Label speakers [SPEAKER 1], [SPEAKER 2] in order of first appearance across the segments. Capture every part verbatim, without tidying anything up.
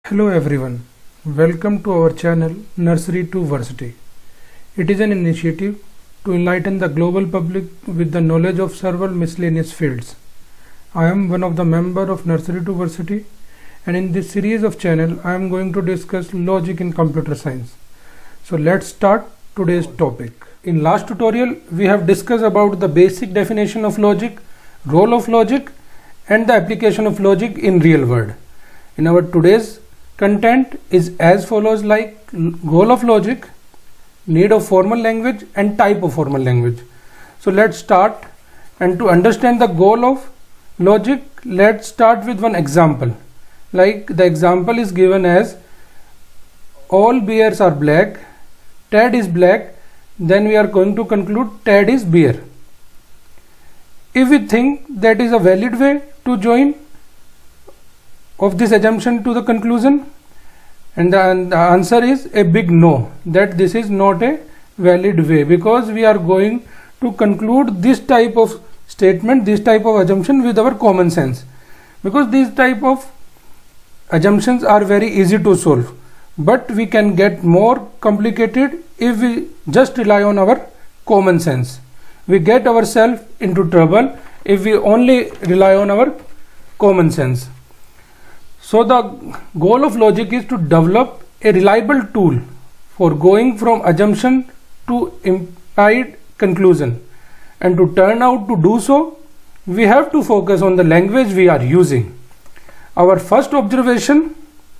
[SPEAKER 1] Hello everyone, welcome to our channel Nursery to Varsity. It is an initiative to enlighten the global public with the knowledge of several miscellaneous fields. I am one of the members of Nursery to Varsity, and in this series of channel I am going to discuss logic in computer science. So let's start today's topic. In last tutorial we have discussed about the basic definition of logic, role of logic and the application of logic in real world. In our today's content is as follows, like goal of logic, need of formal language and type of formal language. So let's start, and to understand the goal of logic, let's start with one example. Like the example is given as all bears are black, Ted is black, then we are going to conclude Ted is bear. If we think that is a valid way to join of this assumption to the conclusion, and the, and the answer is a big no, that this is not a valid way, because we are going to conclude this type of statement, this type of assumption with our common sense, because these type of assumptions are very easy to solve, but we can get more complicated if we just rely on our common sense. We get ourselves into trouble if we only rely on our common sense. So the goal of logic is to develop a reliable tool for going from assumption to implied conclusion, and to turn out to do so, we have to focus on the language we are using. Our first observation,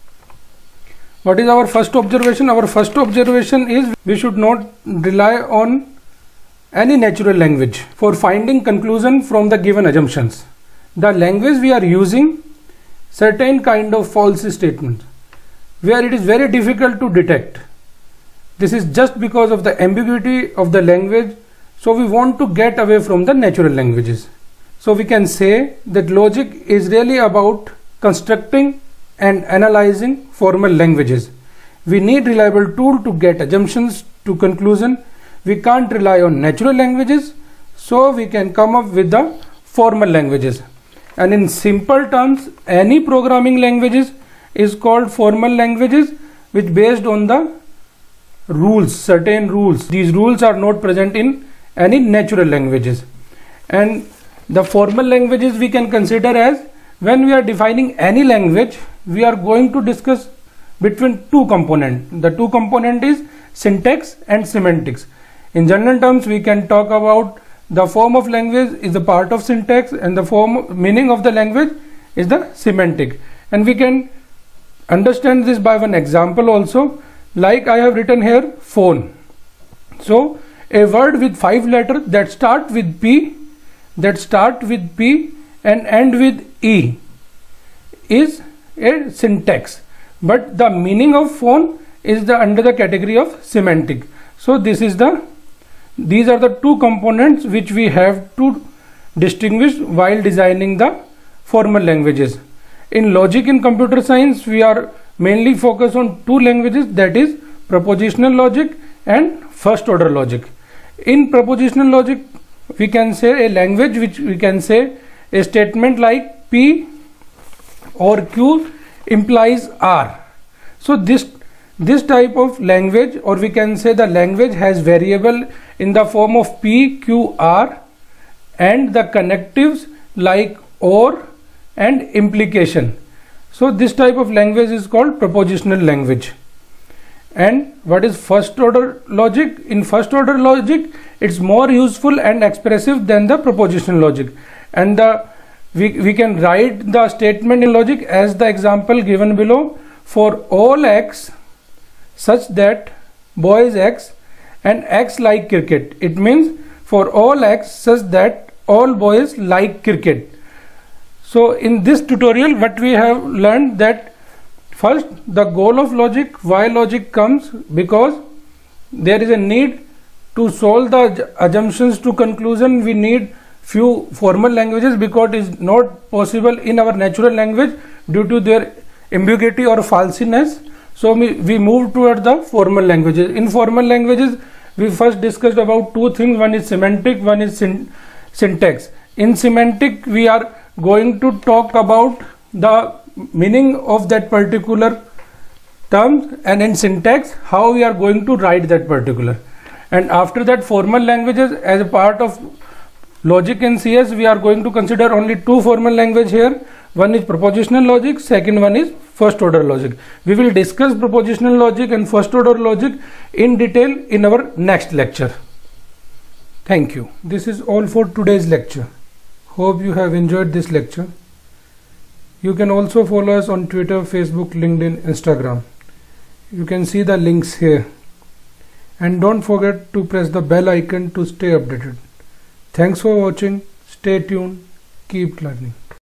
[SPEAKER 1] what is our first observation? Our first observation is we should not rely on any natural language for finding conclusion from the given assumptions. The language we are using certain kind of false statements where it is very difficult to detect. This is just because of the ambiguity of the language, so we want to get away from the natural languages. So we can say that logic is really about constructing and analyzing formal languages. We need reliable tool to get assumptions to conclusion. We can't rely on natural languages, so we can come up with the formal languages. And in simple terms, any programming languages is called formal languages, which based on the rules, certain rules. These rules are not present in any natural languages. And the formal languages we can consider as, when we are defining any language, we are going to discuss between two components. The two component is syntax and semantics. In general terms, we can talk about the form of language is a part of syntax, and the form meaning of the language is the semantic. And we can understand this by one example also, like I have written here, phone. So a word with five letters that start with P, that start with P and end with E is a syntax, but the meaning of phone is the under the category of semantic. So this is the These are the two components which we have to distinguish while designing the formal languages. In logic in computer science, we are mainly focused on two languages, that is propositional logic and first order logic. In propositional logic, we can say a language which we can say a statement like P or Q implies R. So this This type of language, or we can say the language, has variable in the form of P, Q, R and the connectives like or and implication. So this type of language is called propositional language. And what is first order logic? In first order logic, it's more useful and expressive than the propositional logic. And the we, we can write the statement in logic as the example given below. For all x such that boy is x and x like cricket. It means for all x such that all boys like cricket. So in this tutorial what we have learned, that first the goal of logic, why logic comes, because there is a need to solve the assumptions to conclusion. We need few formal languages because it is not possible in our natural language due to their ambiguity or falsiness. So we, we move toward the formal languages. In formal languages, we first discussed about two things. One is semantic, one is syn syntax. In semantic, we are going to talk about the meaning of that particular terms, and in syntax how we are going to write that particular. And after that, formal languages. As a part of logic in C S, we are going to consider only two formal language here. One is propositional logic, second one is first order logic. We will discuss propositional logic and first order logic in detail in our next lecture. Thank you. This is all for today's lecture. Hope you have enjoyed this lecture. You can also follow us on Twitter, Facebook, LinkedIn, Instagram. You can see the links here. And don't forget to press the bell icon to stay updated. Thanks for watching. Stay tuned. Keep learning.